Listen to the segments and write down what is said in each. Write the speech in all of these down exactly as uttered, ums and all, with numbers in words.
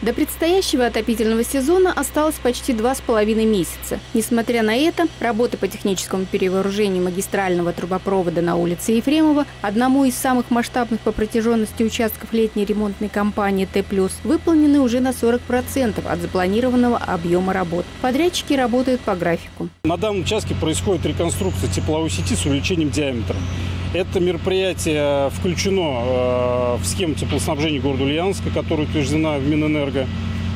До предстоящего отопительного сезона осталось почти два с половиной месяца. Несмотря на это, работы по техническому перевооружению магистрального трубопровода на улице Ефремова, одному из самых масштабных по протяженности участков летней ремонтной кампании Т плюс, выполнены уже на сорок процентов от запланированного объема работ. Подрядчики работают по графику. На данном участке происходит реконструкция тепловой сети с увеличением диаметра. Это мероприятие включено в схему теплоснабжения города Ульяновска, которая утверждена в Минэнерго.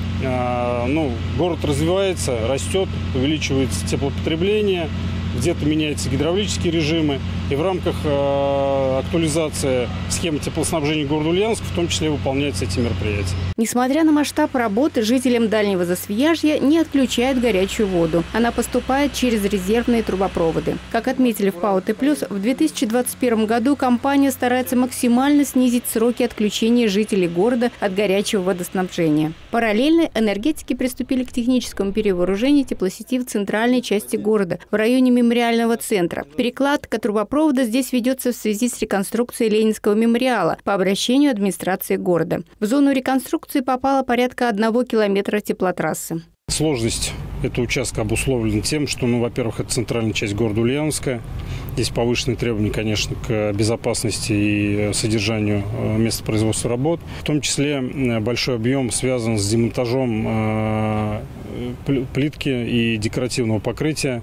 Ну, город развивается, растет, увеличивается теплопотребление, где-то меняются гидравлические режимы. И в рамках э, актуализации схемы теплоснабжения города Ульяновска в том числе выполняются эти мероприятия. Несмотря на масштаб работы, жителям Дальнего Засвияжья не отключают горячую воду. Она поступает через резервные трубопроводы. Как отметили в ПАО Т плюс, в две тысячи двадцать первом году компания старается максимально снизить сроки отключения жителей города от горячего водоснабжения. Параллельно энергетики приступили к техническому перевооружению теплосети в центральной части города, в районе мемориального центра. Перекладка трубопровода здесь ведется в связи с реконструкцией Ленинского мемориала по обращению администрации города. В зону реконструкции попало порядка одного километра теплотрассы. Сложность этого участка обусловлена тем, что, ну, во-первых, это центральная часть города Ульяновска. Здесь повышенные требования, конечно, к безопасности и содержанию места производства работ. В том числе большой объем связан с демонтажом плитки и декоративного покрытия,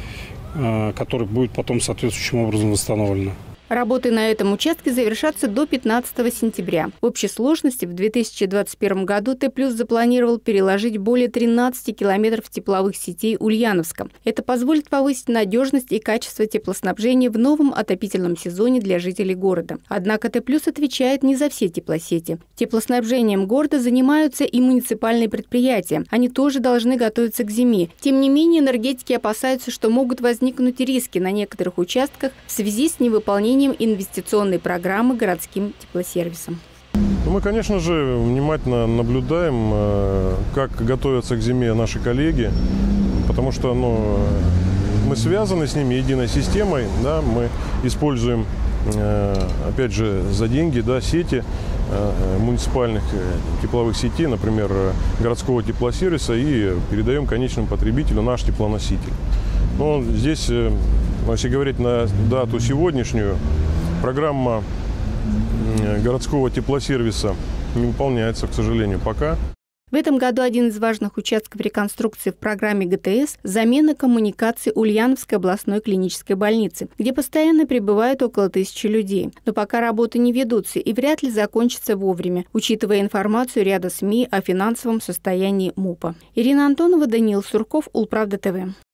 который будет потом соответствующим образом восстановлено. Работы на этом участке завершатся до пятнадцатого сентября. В общей сложности в две тысячи двадцать первом году Т плюс запланировал переложить более тринадцати километров тепловых сетей Ульяновска. Это позволит повысить надежность и качество теплоснабжения в новом отопительном сезоне для жителей города. Однако Т плюс отвечает не за все теплосети. Теплоснабжением города занимаются и муниципальные предприятия. Они тоже должны готовиться к зиме. Тем не менее, энергетики опасаются, что могут возникнуть риски на некоторых участках в связи с невыполнением инвестиционной программы городским теплосервисом. Мы, конечно же, внимательно наблюдаем, как готовятся к зиме наши коллеги, потому что ну, мы связаны с ними единой системой, да, мы используем, опять же, за деньги, да, сети муниципальных тепловых сетей, например, городского теплосервиса, и передаем конечному потребителю наш теплоноситель. Но здесь, если говорить на дату сегодняшнюю, программа городского теплосервиса не выполняется, к сожалению, пока. В этом году один из важных участков реконструкции в программе Г Т С – замена коммуникаций Ульяновской областной клинической больницы, где постоянно прибывает около тысячи людей. Но пока работы не ведутся и вряд ли закончатся вовремя, учитывая информацию ряда СМИ о финансовом состоянии МУПа. Ирина Антонова, Даниил Сурков, Улправда Т В.